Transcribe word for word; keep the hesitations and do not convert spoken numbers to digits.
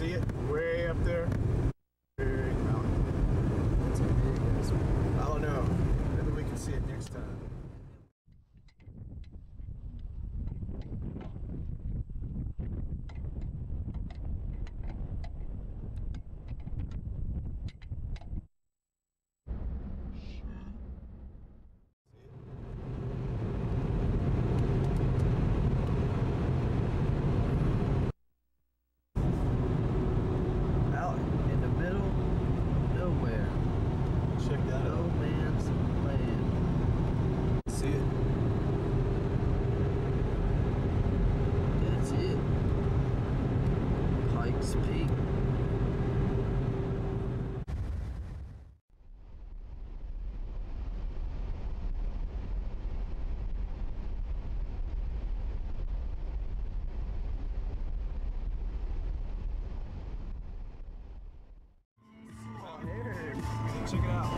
See it? Way up there. Big mountain. It's a big ass one. I don't know. Maybe we can see it next time. Out in the middle, nowhere. Check that No out. man's land. See it? That's it. Pikes Peak. Check it out.